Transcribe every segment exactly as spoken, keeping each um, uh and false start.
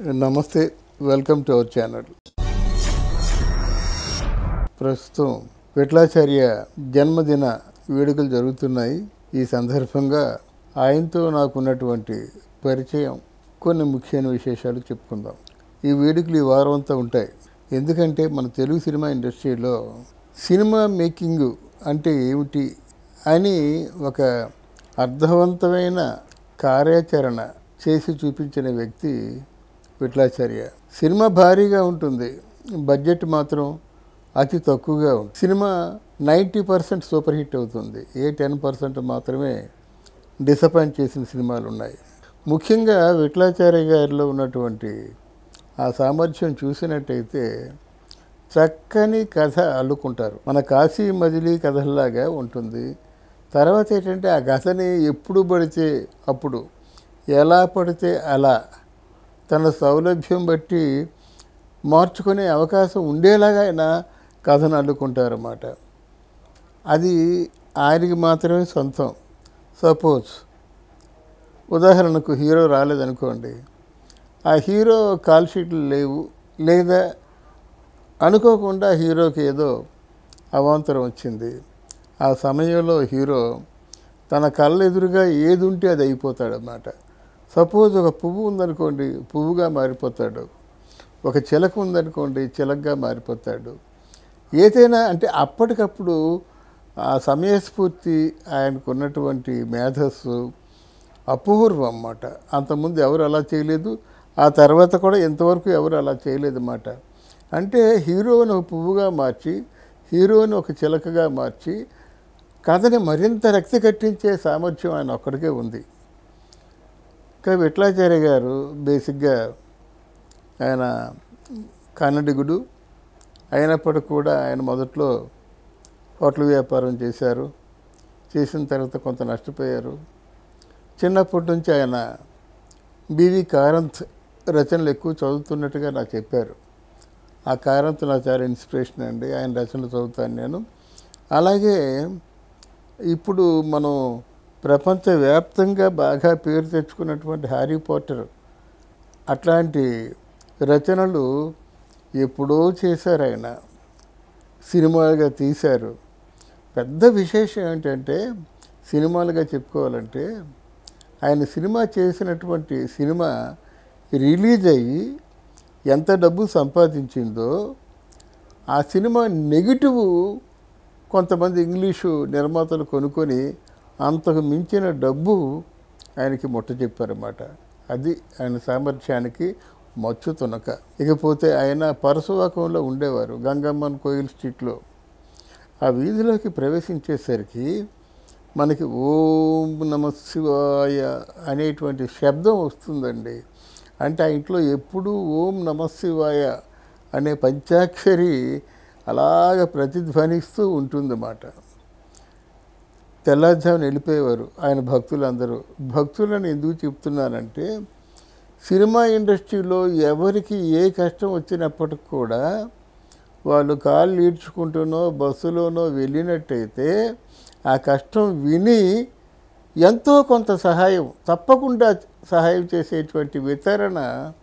నమస్తే, welcome to our channel. ప్రస్తుతం విఠలాచార్య జన్మదిన వేడుకలు జరుగుతున్నాయి. ఈ సందర్భంగా ఆయనతో నాకున్నటువంటి పరిచయం, కొన్ని ముఖ్యమైన విశేషాలు చెప్పుకుందాం. ఈ వేడుకలు ఈ వారం అంతా ఉంటాయి. ఎందుకంటే మన తెలుగు సినిమా ఇండస్ట్రీలో సినిమా మేకింగ్ అంటే ఏమిటి అని ఒక అర్థవంతమైన కార్యాచరణ చేసి చూపించిన వ్యక్తి విఠలాచార్య. సినిమా భారీగా ఉంటుంది, బడ్జెట్ మాత్రం అతి తక్కువగా ఉంటుంది. Cinema ninety percent super hit అవుతుంది, ఏ టెన్ పర్సెంట్ మాత్రమే డిసప్పాయింట్ చేసిన సినిమాలు ఉన్నాయి. ముఖ్యంగా విఠలాచార్య గారిలో ఉన్నటువంటి ఆ సామర్థ్యం చూసినట్టయితే చక్కని కథ అల్లుకుంటారు. మన కాశీ మజిలీ కథల్లాగా ఉంటుంది. తర్వాత ఏంటంటే ఆ కథని ఎప్పుడు పడితే అప్పుడు, ఎలా పడితే అలా తన సౌలభ్యం బట్టి మార్చుకునే అవకాశం ఉండేలాగా ఆయన కథను అల్లుకుంటారన్నమాట. అది ఆయనకి మాత్రమే సొంతం. సపోజ్ ఉదాహరణకు హీరో రాలేదనుకోండి, ఆ హీరో కాల్ షీట్లు లేవు, లేదా అనుకోకుండా హీరోకి ఏదో అవాంతరం వచ్చింది. ఆ సమయంలో హీరో తన కళ్ళ ఎదురుగా ఏది ఉంటే అది అయిపోతాడన్నమాట. సపోజ్ ఒక పువ్వు ఉందనుకోండి, పువ్వుగా మారిపోతాడు. ఒక చిలక ఉందనుకోండి, చిలకగా మారిపోతాడు. ఏదైనా అంటే అప్పటికప్పుడు ఆ సమయస్ఫూర్తి, ఆయనకు ఉన్నటువంటి మేధస్సు అపూర్వం అన్నమాట. అంతకుముందు ఎవరు అలా చేయలేదు, ఆ తర్వాత కూడా ఎంతవరకు ఎవరు అలా చేయలేదు అన్నమాట. అంటే హీరోని ఒక పువ్వుగా మార్చి, హీరోని ఒక చిలకగా మార్చి కథని మరింత రక్తి కట్టించే సామర్థ్యం ఆయన ఒక్కడికే ఉంది. ఇంకా విఠలాచార్య గారు బేసిక్గా ఆయన కన్నడిగుడు అయినప్పటికీ కూడా ఆయన మొదట్లో హోటల్ వ్యాపారం చేశారు. చేసిన తర్వాత కొంత నష్టపోయారు. చిన్నప్పటి నుంచి ఆయన బివి కారంత్ రచనలు ఎక్కువ చదువుతున్నట్టుగా నాకు చెప్పారు. ఆ కారంత్ నాకు చాలా ఇన్స్పిరేషన్ అండి, ఆయన రచనలు చదువుతాను నేను. అలాగే ఇప్పుడు మనం ప్రపంచవ్యాప్తంగా బాగా పేరు తెచ్చుకున్నటువంటి హ్యారీ పాటర్ అట్లాంటి రచనలు ఎప్పుడో చేశారు, ఆయన సినిమాలుగా తీశారు. పెద్ద విశేషం ఏంటంటే, సినిమాలుగా చెప్పుకోవాలంటే ఆయన సినిమా చేసినటువంటి సినిమా రిలీజ్ అయ్యి ఎంత డబ్బు సంపాదించిందో, ఆ సినిమా నెగిటివ్ కొంతమంది ఇంగ్లీషు నిర్మాతలు కొనుక్కొని అంతకు మించిన డబ్బు ఆయనకి ముట్ట చెప్పారన్నమాట. అది ఆయన సామర్థ్యానికి మచ్చు తునక. ఇకపోతే ఆయన పరశువాకంలో ఉండేవారు, గంగమ్మన్ కోయిల్ స్ట్రీట్లో. ఆ వీధిలోకి ప్రవేశించేసరికి మనకి ఓం నమ శివాయ అనేటువంటి శబ్దం వస్తుందండి. అంటే ఆ ఇంట్లో ఎప్పుడూ ఓం నమ శివాయ అనే పంచాక్షరి అలాగ ప్రతిధ్వనిస్తూ ఉంటుందన్నమాట. తెల్లారుజామున వెళ్ళిపోయేవారు ఆయన భక్తులందరూ. భక్తులను ఎందుకు చెప్తున్నానంటే, సినిమా ఇండస్ట్రీలో ఎవరికి ఏ కష్టం వచ్చినప్పటికి కూడా వాళ్ళు కాళ్ళు ఈడ్చుకుంటూనో బస్సులోనో వెళ్ళినట్టయితే ఆ కష్టం విని ఎంతో కొంత సహాయం, తప్పకుండా సహాయం చేసేటువంటి వితరణ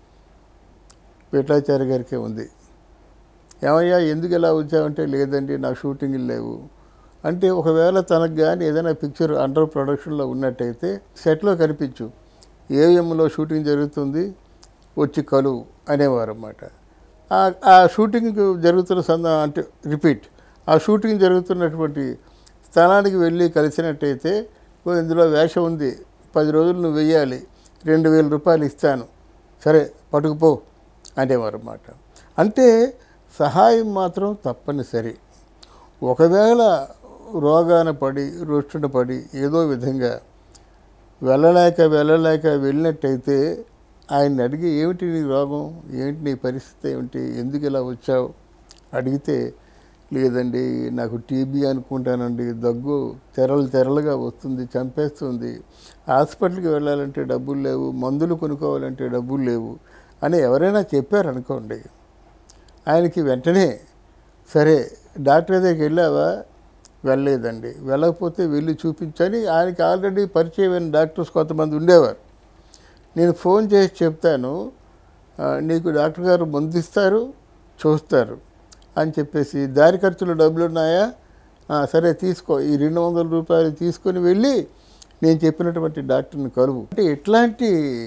విఠలాచార్య గారికే ఉంది. ఏమయ్యా ఎందుకు ఇలా వచ్చావంటే, లేదండి నాకు షూటింగ్లు లేవు అంటే, ఒకవేళ తనకు కానీ ఏదైనా పిక్చర్ అండర్ ప్రొడక్షన్లో ఉన్నట్టయితే సెట్లో కనిపించు, ఏఎంలో షూటింగ్ జరుగుతుంది వచ్చి కలువు అనేవారు అన్నమాట. ఆ షూటింగ్ జరుగుతున్న సంద అంటే రిపీట్ ఆ షూటింగ్ జరుగుతున్నటువంటి స్థలానికి వెళ్ళి కలిసినట్టయితే, ఇందులో వేషం ఉంది, పది రోజులు నువ్వు వెయ్యాలి, రెండు వేల రూపాయలు ఇస్తాను, సరే పట్టుకుపో అనేవారు అన్నమాట. అంటే సహాయం మాత్రం తప్పనిసరి. ఒకవేళ రోగాన పడి రోష్టున పడి ఏదో విధంగా వెళ్ళలేక వెళ్ళలేక వెళ్ళినట్టయితే ఆయన్ని అడిగి, ఏమిటి నీ రోగం, ఏంటి నీ పరిస్థితి ఏమిటి, ఎందుకు ఇలా వచ్చావు అడిగితే, లేదండి నాకు టీబీ అనుకుంటానండి, దగ్గు తెరలు తెరలుగా వస్తుంది, చంపేస్తుంది, హాస్పిటల్కి వెళ్ళాలంటే డబ్బులు లేవు, మందులు కొనుక్కోవాలంటే డబ్బులు లేవు అని ఎవరైనా చెప్పారనుకోండి, ఆయనకి వెంటనే సరే డాక్టర్ దగ్గరికి వెళ్ళావా, వెళ్ళలేదండి, వెళ్ళకపోతే వెళ్ళి చూపించని ఆయనకి ఆల్రెడీ పరిచయమైన డాక్టర్స్ కొంతమంది ఉండేవారు. నేను ఫోన్ చేసి చెప్తాను, నీకు డాక్టర్ గారు మందు ఇస్తారు, చూస్తారు అని చెప్పేసి, దారి ఖర్చులు డబ్బులు ఉన్నాయా, సరే తీసుకో, ఈ రెండు వందల రూపాయలు తీసుకొని వెళ్ళి నేను చెప్పినటువంటి డాక్టర్ని కలువు. అంటే ఇట్లాంటి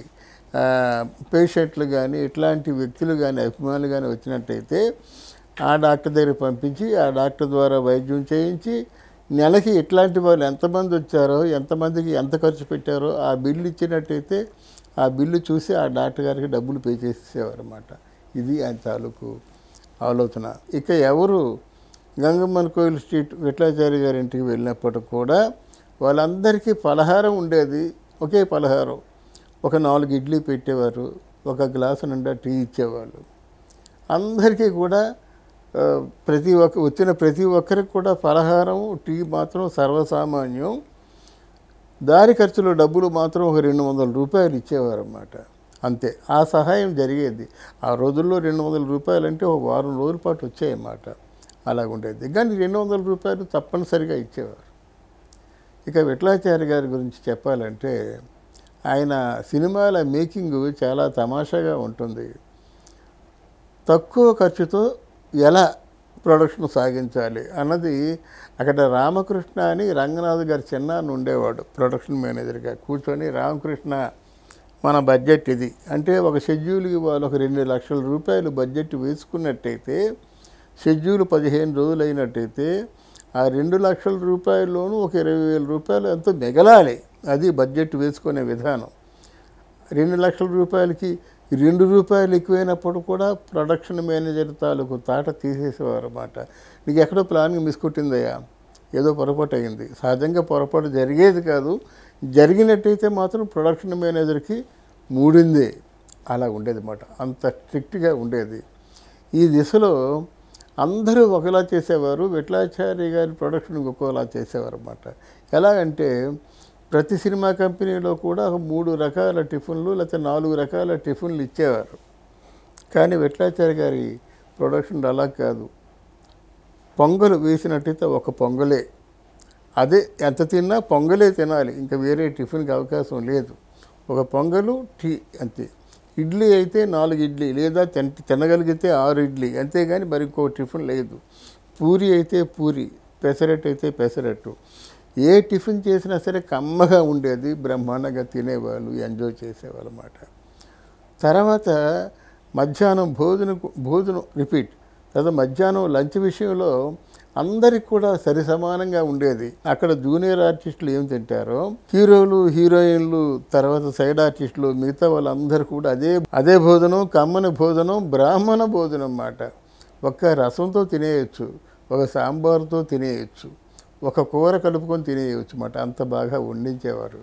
పేషెంట్లు కానీ ఇట్లాంటి వ్యక్తులు కానీ అభిమానులు కానీ వచ్చినట్టయితే ఆ డాక్టర్ దగ్గర పంపించి ఆ డాక్టర్ ద్వారా వైద్యం చేయించి నెలకి ఇట్లాంటి వాళ్ళు ఎంతమంది వచ్చారో, ఎంతమందికి ఎంత ఖర్చు పెట్టారో ఆ బిల్లు ఇచ్చినట్టయితే ఆ బిల్లు చూసి ఆ డాక్టర్ గారికి డబ్బులు పే చేసేవారు అన్నమాట. ఇది ఆయన తాలూకు ఆలోచన. ఇక ఎవరు గంగమ్మన్ కోయిల్ స్ట్రీట్ విఠలాచార్య గారి ఇంటికి వెళ్ళినప్పటికి కూడా వాళ్ళందరికీ పలహారం ఉండేది, ఒకే పలహారం. ఒక నాలుగు ఇడ్లీ పెట్టేవారు, ఒక గ్లాసు నిండా టీ ఇచ్చేవాళ్ళు. అందరికీ కూడా ప్రతి ఒక్క వచ్చిన ప్రతి ఒక్కరికి కూడా పలహారం, టీ మాత్రం సర్వసామాన్యం. దారి ఖర్చులు డబ్బులు మాత్రం ఒక రెండు వందల రూపాయలు ఇచ్చేవారు అన్నమాట. అంతే, ఆ సహాయం జరిగేది. ఆ రోజుల్లో రెండు వందల రూపాయలు అంటే ఒక వారం రోజుల పాటు వచ్చాయన్నమాట. అలాగుండేది. కానీ రెండు వందల రూపాయలు తప్పనిసరిగా ఇచ్చేవారు. ఇక విఠలాచార్య గారి గురించి చెప్పాలంటే ఆయన సినిమాల మేకింగ్ చాలా తమాషాగా ఉంటుంది. తక్కువ ఖర్చుతో ఎలా ప్రొడక్షన్ సాగించాలి అన్నది అక్కడ రామకృష్ణ అని రంగనాథ్ గారి చిన్నాన్న ఉండేవాడు ప్రొడక్షన్ మేనేజర్గా కూర్చొని, రామకృష్ణ మన బడ్జెట్ ఇది అంటే ఒక షెడ్యూల్కి వాళ్ళు ఒక రెండు లక్షల రూపాయలు బడ్జెట్ వేసుకున్నట్టయితే, షెడ్యూల్ పదిహేను రోజులు అయినట్టయితే ఆ రెండు లక్షల రూపాయల్లోనూ ఒక ఇరవై వేల రూపాయలు ఎంతో మిగలాలి. అది బడ్జెట్ వేసుకునే విధానం. రెండు లక్షల రూపాయలకి రెండు రూపాయలు ఎక్కువైనప్పుడు కూడా ప్రొడక్షన్ మేనేజర్ తాలూకు తాట తీసేసేవారు అన్నమాట. నీకు ఎక్కడో ప్లానింగ్ మిస్కొట్టిందయ్యా, ఏదో పొరపాటు అయింది. సహజంగా పొరపాటు జరిగేది కాదు, జరిగినట్టయితే మాత్రం ప్రొడక్షన్ మేనేజర్కి మూడిందే. అలా ఉండేది అన్నమాట. అంత స్ట్రిక్ట్గా ఉండేది. ఈ దిశలో అందరూ ఒకలా చేసేవారు. విఠలాచార్య గారి ప్రొడక్షన్ ఒక్కోలా చేసేవారు అన్నమాట. ఎలాగంటే ప్రతి సినిమా కంపెనీలో కూడా మూడు రకాల టిఫిన్లు లేకపోతే నాలుగు రకాల టిఫిన్లు ఇచ్చేవారు. కానీ విఠలాచార్య గారి ప్రొడక్షన్ అలా కాదు. పొంగలు వేసినట్టయితే ఒక పొంగలే, అదే ఎంత తిన్నా పొంగలే తినాలి, ఇంకా వేరే టిఫిన్కి అవకాశం లేదు. ఒక పొంగలు, టీ అంతే. ఇడ్లీ అయితే నాలుగు ఇడ్లీ లేదా తిన తినగలిగితే ఆరు ఇడ్లీ, అంతేగాని మరి ఇంకో టిఫిన్ లేదు. పూరి అయితే పూరి, పెసరట్టు అయితే పెసరట్టు. ఏ టిఫిన్ చేసినా సరే కమ్మగా ఉండేది, బ్రహ్మాండంగా తినేవాళ్ళు, ఎంజాయ్ చేసేవాళ్ళు అన్నమాట. తర్వాత మధ్యాహ్నం భోజనం భోజనం రిపీట్ తర్వాత మధ్యాహ్నం లంచ్ విషయంలో అందరికి కూడా సరి సమానంగా ఉండేది. అక్కడ జూనియర్ ఆర్టిస్టులు ఏం తింటారో హీరోలు హీరోయిన్లు తర్వాత సైడ్ ఆర్టిస్టులు మిగతా వాళ్ళందరూ కూడా అదే అదే భోజనం, కమ్మని భోజనం, బ్రాహ్మణ భోజనం అన్నమాట. ఒక్క రసంతో తినేయచ్చు, ఒక సాంబార్తో తినేయచ్చు, ఒక కూర కలుపుకొని తినేయచ్చు అన్నమాట. అంత బాగా వండించేవారు.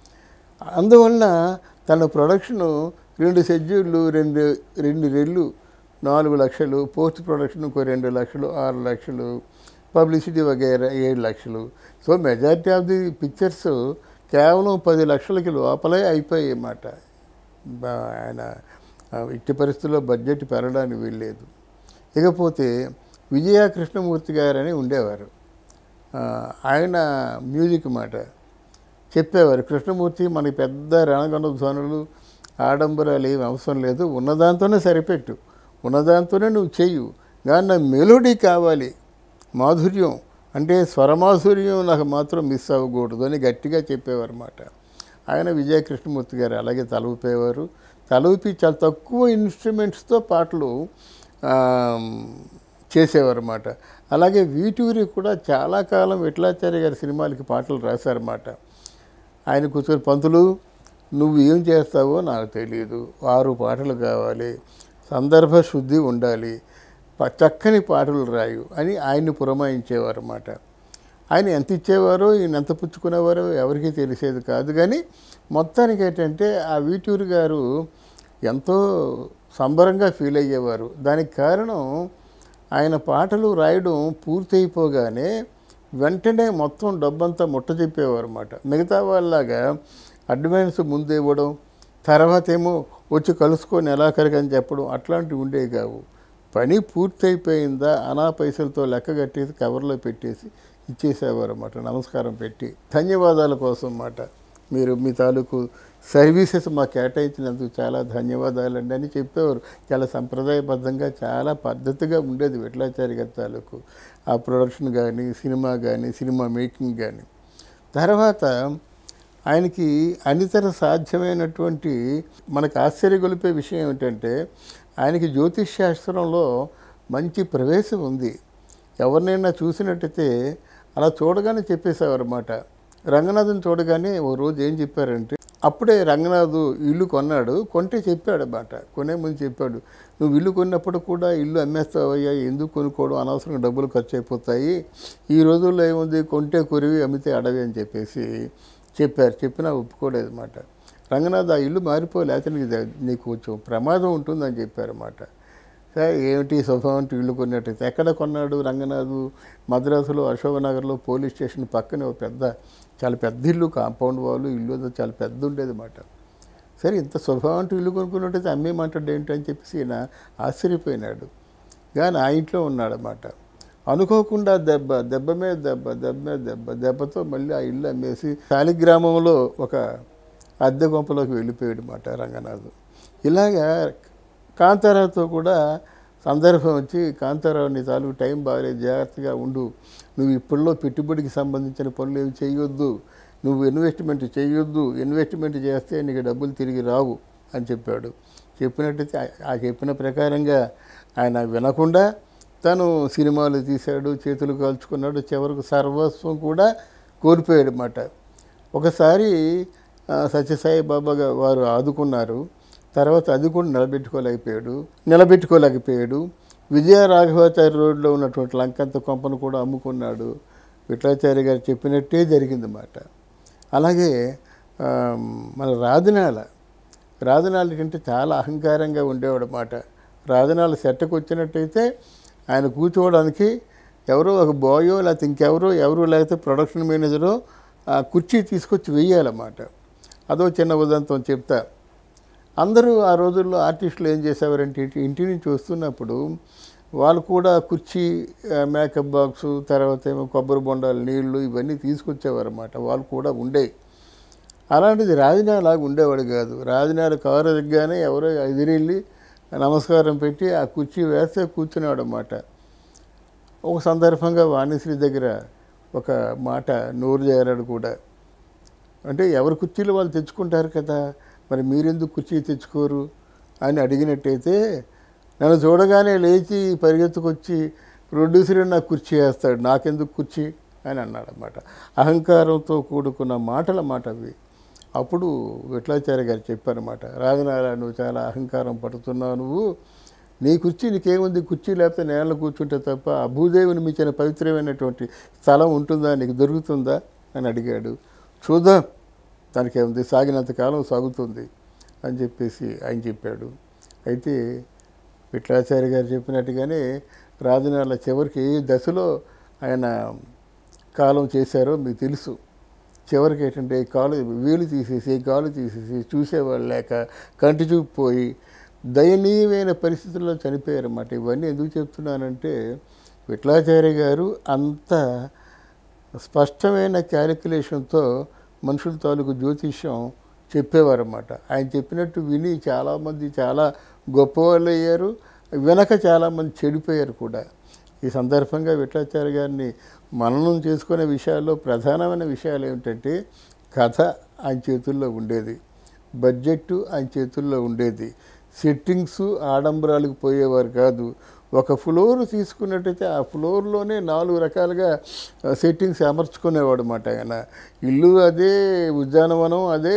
అందువల్ల తన ప్రొడక్షను రెండు షెడ్యూళ్ళు, రెండు రెండు రెళ్ళు నాలుగు లక్షలు, పోస్ట్ ప్రొడక్షన్ ఇంకో రెండు లక్షలు, ఆరు లక్షలు, పబ్లిసిటీ వగైరా ఏడు లక్షలు. So majority of the pictures కేవలం పది లక్షలకి లోపలే అయిపోయాయి అన్నమాట. ఆయన ఇట్టి పరిస్థితుల్లో బడ్జెట్ పెరగడానికి వీల్లేదు. ఇకపోతే విజయ కృష్ణమూర్తి గారని ఉండేవారు. ఆయన మ్యూజిక్ మాట చెప్పేవారు. కృష్ణమూర్తి మనకి పెద్ద రణగణ ధ్వనులు ఆడంబరాలు ఏమి అవసరం లేదు, ఉన్నదాంతోనే సరిపెట్టు, ఉన్నదాంతోనే నువ్వు చెయ్యు, కానీ నా మెలోడీ కావాలి, మాధుర్యం అంటే స్వరమాధుర్యం నాకు మాత్రం మిస్ అవ్వకూడదు అని గట్టిగా చెప్పేవారు అన్నమాట. ఆయన విజయ కృష్ణమూర్తి గారు అలాగే తల ఊపేవారు. తల ఊపి చాలా తక్కువ ఇన్స్ట్రుమెంట్స్తో పాటలు చేసేవారు అన్నమాట. అలాగే వీటూరి కూడా చాలా కాలం విఠలాచార్య గారి సినిమాలకి పాటలు రాశారన్నమాట. ఆయన కూర్చొని, పంతులు నువ్వు ఏం చేస్తావో నాకు తెలియదు, ఆరు పాటలు కావాలి, సందర్భ శుద్ధి ఉండాలి, చక్కని పాటలు రాయు అని ఆయన్ని పురమాయించేవారు అన్నమాట. ఆయన ఎంత ఇచ్చేవారో ఈయన ఎంత పుచ్చుకునేవారో ఎవరికీ తెలిసేది కాదు. కానీ మొత్తానికి ఏంటంటే ఆ వీటూరి గారు ఎంతో సంబరంగా ఫీల్ అయ్యేవారు. దానికి కారణం ఆయన పాటలు రాయడం పూర్తయిపోగానే వెంటనే మొత్తం డబ్బంతా ముట్ట చెప్పేవారు అన్నమాట. మిగతా వాళ్ళలాగా అడ్వాన్స్ ముందు ఇవ్వడం, తర్వాత ఏమో వచ్చి కలుసుకొని నెలాఖరికని చెప్పడం అట్లాంటివి ఉండేవి కావు. పని పూర్తయిపోయిందా అనా పైసలతో లెక్క కట్టేసి కవర్లో పెట్టేసి ఇచ్చేసేవారు అన్నమాట, నమస్కారం పెట్టి ధన్యవాదాల కోసం అన్నమాట. మీరు మీ తాలూకు సర్వీసెస్ మాకు కేటాయించినందుకు చాలా ధన్యవాదాలండి అని చెప్పేవారు. చాలా సంప్రదాయబద్ధంగా చాలా పద్ధతిగా ఉండేది విఠలాచార్య గారి తాలూకు ఆ ప్రొడక్షన్ కానీ, సినిమా కానీ, సినిమా మేకింగ్ కానీ. తర్వాత ఆయనకి అనితర సాధ్యమైనటువంటి మనకు ఆశ్చర్యగొలిపే విషయం ఏమిటంటే ఆయనకి జ్యోతిష్ శాస్త్రంలో మంచి ప్రవేశం ఉంది. ఎవరినైనా చూసినట్టయితే అలా చూడగానే చెప్పేసేవారన్నమాట. రంగనాథ్ని చూడగానే ఓ రోజు ఏం చెప్పారంటే, అప్పుడే రంగనాథ్ ఇల్లు కొన్నాడు, కొంటే చెప్పాడు అన్నమాట. కొనే ముందు చెప్పాడు, నువ్వు ఇల్లు కొన్నప్పుడు కూడా ఇల్లు అమ్మేస్తావయ్యా, ఎందుకు కొనుక్కోవడం, అనవసరంగా డబ్బులు ఖర్చు అయిపోతాయి, ఈ రోజుల్లో ఏముంది కొంటే కురివి అమ్మితే అడవి అని చెప్పేసి చెప్పారు. చెప్పినా ఒప్పుకోలేదు అన్నమాట. రంగనాథ్ ఆ ఇల్లు మారిపోలే, అతనికి నీకు కొంచెం ప్రమాదం ఉంటుందని చెప్పారన్నమాట. సరే ఏమిటి స్వభావం ఇల్లు కొన్నట్టయితే ఎక్కడ కొన్నాడు రంగనాథు? మద్రాసులో అశోకనగర్లో పోలీస్ స్టేషన్ పక్కనే ఒక పెద్ద చాలా పెద్ద ఇల్లు, కాంపౌండ్ వాళ్ళు ఇల్లు చాలా పెద్ద ఉండేది అన్నమాట. సరే ఇంత స్వభావం ఇల్లు కొనుక్కున్నట్టయితే అమ్మేమంటాడు ఏంటి అని చెప్పేసి ఈయన ఆశ్చర్యపోయినాడు. కానీ ఆ ఇంట్లో ఉన్నాడన్నమాట. అనుకోకుండా దెబ్బ దెబ్బ మీద దెబ్బ దెబ్బ మీద దెబ్బ దెబ్బతో మళ్ళీ ఆ ఇల్లు అమ్మేసి శాలిగ్రామంలో ఒక అద్దె గుంపలోకి వెళ్ళిపోయాడు అన్నమాట రంగనాథు. ఇలాగా కాంతారావుతో కూడా సందర్భం వచ్చి, కాంతారావు నీ తాలూకు టైం బాగాలేదు, జాగ్రత్తగా ఉండు, నువ్వు ఇప్పుడులో పెట్టుబడికి సంబంధించిన పనులు ఏమి చేయొద్దు, నువ్వు ఇన్వెస్ట్మెంట్ చేయొద్దు, ఇన్వెస్ట్మెంట్ చేస్తే నీకు డబ్బులు తిరిగి రావు అని చెప్పాడు. చెప్పినట్టయితే ఆ చెప్పిన ప్రకారంగా ఆయన వినకుండా తను సినిమాలు తీశాడు, చేతులు కాల్చుకున్నాడు, చివరకు సర్వస్వం కూడా కోల్పోయాడు అన్నమాట. ఒకసారి సత్యసాయి బాబా వారు ఆదుకున్నారు. తర్వాత అది కూడా నిలబెట్టుకోలేకపోయాడు నిలబెట్టుకోలేకపోయాడు విజయ రాఘవాచార్య రోడ్లో ఉన్నటువంటి లంకంత కొంపను కూడా అమ్ముకున్నాడు. విఠలాచార్య గారు చెప్పినట్టే జరిగిందన్నమాట. అలాగే మన రాజనాల రాజనాల కంటే చాలా అహంకారంగా ఉండేవాడు అన్నమాట. రాజనాల సెట్టకు వచ్చినట్టయితే ఆయన కూర్చోవడానికి ఎవరో ఒక బాయో లేకపోతే ఇంకెవరో ఎవరో లేకపోతే ప్రొడక్షన్ మేనేజరో ఆ కుర్చీ తీసుకొచ్చి వెయ్యాలన్నమాట. అదో చిన్న ఉదంతం చెప్తా. అందరూ ఆ రోజుల్లో ఆర్టిస్టులు ఏం చేసేవారంటే ఇంటి నుంచి వస్తున్నప్పుడు వాళ్ళు కూడా కుర్చీ, మేకప్ బాక్సు, తర్వాత ఏమో కొబ్బరి బొండాలు, నీళ్లు ఇవన్నీ తీసుకొచ్చేవారు అన్నమాట. వాళ్ళు కూడా ఉండేవి. అలాంటిది రాజనాలాగా ఉండేవాడు కాదు. రాజనాల కారు దిగ్గానే ఎవరో ఎదిరెళ్ళి నమస్కారం పెట్టి ఆ కుర్చీ వేస్తే కూర్చునేవాడు అన్నమాట. ఒక సందర్భంగా వాణిశ్రీ దగ్గర ఒక మాట నోరు చేరాడు కూడా. అంటే ఎవరి కుర్చీలు వాళ్ళు తెచ్చుకుంటారు కదా, మరి మీరెందుకు కుర్చీ తెచ్చుకోరు అని అడిగినట్టయితే నన్ను చూడగానే లేచి పరిగెత్తుకొచ్చి ప్రొడ్యూసర్ నాకు కుర్చీ వేస్తాడు, నాకెందుకు కుర్చీ అని అన్నాడు అన్నమాట. అహంకారంతో కూడుకున్న మాటల మాట అవి. అప్పుడు విఠలాచార్య గారు చెప్పారన్నమాట, రాజనారాయణ నువ్వు చాలా అహంకారం పడుతున్నావు, నువ్వు నీ కుర్చీ నీకేముంది, కుర్చీ లేకపోతే నేల కూర్చుంటే తప్ప ఆ భూదేవిని మించిన పవిత్రమైనటువంటి స్థలం ఉంటుందా, నీకు దొరుకుతుందా అని అడిగాడు. చూద్దాం, దానికి ఏముంది, సాగినంతకాలం సాగుతుంది అని చెప్పేసి ఆయన చెప్పాడు. అయితే విఠలాచార్య గారు చెప్పినట్టుగానే రాజనాల చివరికి ఏ దశలో ఆయన కాలం చేశారో మీకు తెలుసు. చివరికి ఏంటంటే కాలు వేలు తీసేసి కాలు తీసేసి చూసేవాళ్ళు లేక కంటి చూపు పోయి దయనీయమైన పరిస్థితుల్లో చనిపోయారన్నమాట. ఇవన్నీ ఎందుకు చెప్తున్నానంటే విఠలాచార్య గారు అంత స్పష్టమైన క్యాలిక్యులేషన్తో మనుషుల తాలూకు జ్యోతిష్యం చెప్పేవారన్నమాట. ఆయన చెప్పినట్టు విని చాలామంది చాలా గొప్పవాళ్ళు అయ్యారు, వెనక చాలామంది చెడిపోయారు కూడా. ఈ సందర్భంగా విఠలాచార్య గారిని మననం చేసుకునే విషయాల్లో ప్రధానమైన విషయాలు ఏమిటంటే కథ ఆయన చేతుల్లో ఉండేది, బడ్జెట్ ఆయన చేతుల్లో ఉండేది, సెట్టింగ్స్ ఆడంబరాలకు పోయేవారు కాదు. ఒక ఫ్లోర్ తీసుకున్నట్టయితే ఆ ఫ్లోర్లోనే నాలుగు రకాలుగా సెట్టింగ్స్ అమర్చుకునేవాడు అన్నమాట. ఆయన ఇల్లు అదే, ఉద్యానవనం అదే,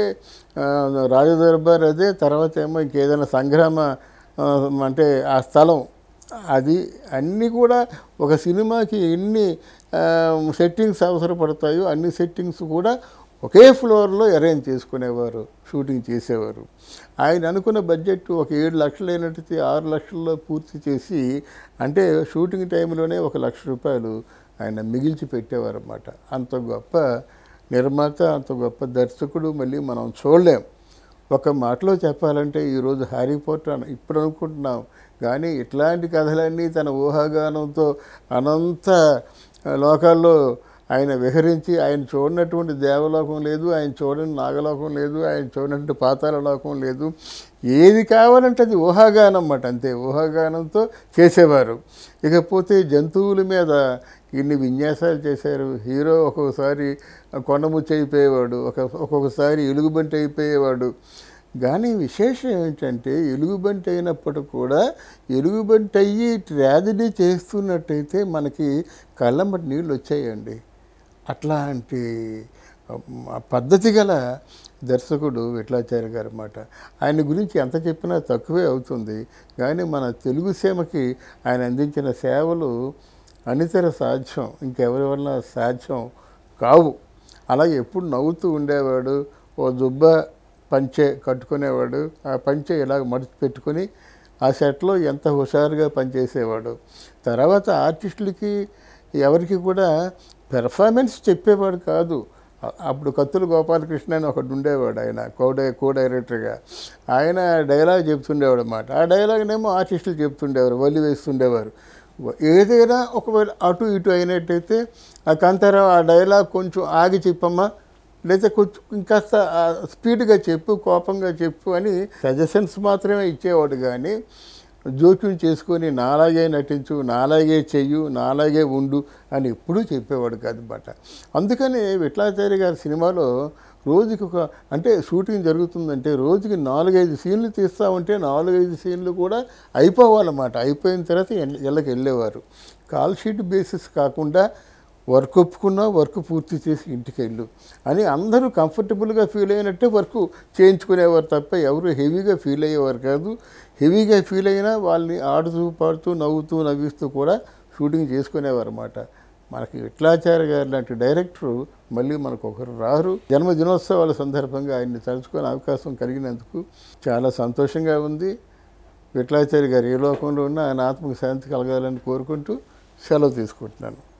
రాజదర్బార్ అదే, తర్వాత ఏమో ఇంకేదైనా సంగ్రామ అంటే ఆ స్థలం అది, అన్నీ కూడా ఒక సినిమాకి ఎన్ని సెట్టింగ్స్ అవసరపడతాయో అన్ని సెట్టింగ్స్ కూడా ఒకే ఫ్లోర్లో అరేంజ్ చేసుకునేవారు, షూటింగ్ చేసేవారు. ఆయన అనుకున్న బడ్జెట్ ఒక ఏడు లక్షలు అయినట్టయితే ఆరు లక్షల్లో పూర్తి చేసి, అంటే షూటింగ్ టైంలోనే ఒక లక్ష రూపాయలు ఆయన మిగిల్చి పెట్టేవారు అన్నమాట. అంత గొప్ప నిర్మాత, అంత గొప్ప దర్శకుడు మళ్ళీ మనం చూడలేం. ఒక మాటలో చెప్పాలంటే ఈరోజు హ్యారీ పాటర్ అని ఇప్పుడు అనుకుంటున్నాం, కానీ ఇట్లాంటి కథలన్నీ తన ఊహాగానంతో అనంత లోకాల్లో ఆయన విహరించి ఆయన చూడనటువంటి దేవలోకం లేదు, ఆయన చూడని నాగలోకం లేదు, ఆయన చూడనటువంటి పాతాళ లోకం లేదు. ఏది కావాలంటే అది ఊహాగానం అన్నమాట, అంతే ఊహాగానంతో చేసేవారు. ఇకపోతే జంతువుల మీద ఇన్ని విన్యాసాలు చేశారు. హీరో ఒక్కొక్కసారి కొండముచ్చి అయిపోయేవాడు, ఒక ఒక్కొక్కసారి ఎలుగుబంటి అయిపోయేవాడు. కానీ విశేషం ఏంటంటే ఎలుగుబంటి అయినప్పటికి కూడా ఎలుగుబంటి అయ్యి ట్రాజడీ చేస్తున్నట్టయితే మనకి కళ్ళమ్మటి నీళ్ళు వచ్చాయండి. అట్లాంటి పద్ధతి గల దర్శకుడు విఠలాచార్య గారు అన్నమాట. ఆయన గురించి ఎంత చెప్పినా తక్కువే అవుతుంది. కానీ మన తెలుగు సీమకి ఆయన అందించిన సేవలు అనితర సాధ్యం, ఇంకెవరి వల్ల సాధ్యం కావు. అలాగే ఎప్పుడు నవ్వుతూ ఉండేవాడు. ఓ జుబ్బ పంచె కట్టుకునేవాడు, ఆ పంచె ఇలా మడిచి పెట్టుకొని ఆ సెట్లో ఎంత హుషారుగా పనిచేసేవాడు. తర్వాత ఆర్టిస్టులకి ఎవరికి కూడా పెర్ఫార్మెన్స్ చెప్పేవాడు కాదు. అప్పుడు కత్తుల గోపాలకృష్ణ అని ఒకడు ఉండేవాడు, ఆయన కోడై కో డైరెక్టర్గా. ఆయన డైలాగ్ చెప్తుండేవాడు అన్నమాట. ఆ డైలాగ్నేమో ఆర్టిస్టులు చెప్తుండేవారు, వల్లి వేస్తుండేవారు. ఏదైనా ఒకవేళ అటు ఇటు అయినట్టయితే ఆ కాంతారావు ఆ డైలాగ్ కొంచెం ఆగి చెప్పమ్మా, లేదా కొంచెం ఇంకాస్త స్పీడ్గా చెప్పు, కోపంగా చెప్పు అని సజెషన్స్ మాత్రమే ఇచ్చేవాడు. కానీ జోక్యం చేసుకొని నాలాగే నటించు, నాలాగే చెయ్యు, నాలాగే ఉండు అని ఎప్పుడూ చెప్పేవాడు కాదన్నమాట. అందుకని విఠలాచార్య గారి సినిమాలో రోజుకి ఒక అంటే షూటింగ్ జరుగుతుందంటే రోజుకి నాలుగైదు సీన్లు తీస్తామంటే నాలుగైదు సీన్లు కూడా అయిపోవాలన్నమాట. అయిపోయిన తర్వాత ఇళ్ళకి వెళ్ళేవారు. కాల్ షీట్ బేసిస్ కాకుండా వర్క్ ఒప్పుకున్నా వర్క్ పూర్తి చేసి ఇంటికి వెళ్ళు అని అందరూ కంఫర్టబుల్గా ఫీల్ అయినట్టే వర్క్ చేయించుకునేవారు తప్ప ఎవరు హెవీగా ఫీల్ అయ్యేవారు కాదు. హెవీగా ఫీల్ అయినా వాళ్ళని ఆడుతూ పాడుతూ నవ్వుతూ నవ్విస్తూ కూడా షూటింగ్ చేసుకునేవారు అన్నమాట. మనకి విఠలాచార్య గారు లాంటి డైరెక్టరు మళ్ళీ మనకు ఒకరు రారు. జన్మదినోత్సవాల సందర్భంగా ఆయన్ని తలుచుకునే అవకాశం కలిగినందుకు చాలా సంతోషంగా ఉంది. విఠలాచార్య గారు ఏ లోకంలో ఉన్నా ఆయన ఆత్మకు శాంతి కలగాలని కోరుకుంటూ సెలవు తీసుకుంటున్నాను.